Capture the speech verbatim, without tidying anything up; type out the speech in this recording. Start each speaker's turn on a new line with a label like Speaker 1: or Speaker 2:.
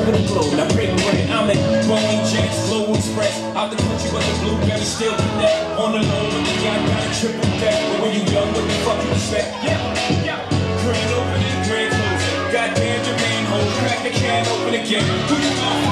Speaker 1: over the globe. Now break bread, I'm at Boeing Jets, Global Express. Out the country, but the blueberry still connect. On the low, but the yacht got a triple deck. But when you young, what the fuck you expect? Yeah, yeah. Grand opening, grand closing. Goddamn Jermaine Hole, crack the can open again. Who you gonna